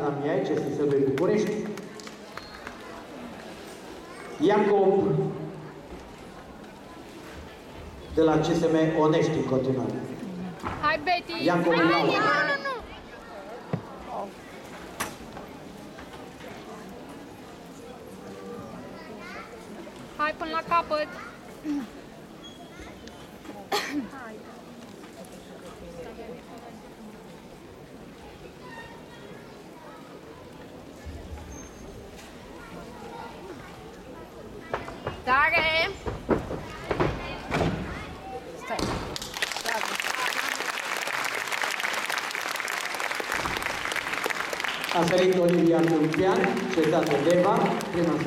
Ana Miai, CSS-ului București. Iacob de la CSM Onești în continuare. Hai, Betty! Iacob Laura. Hai până la capăt! Tare! Stai! A sărit Olivia Tulpian, cezată Deva, prima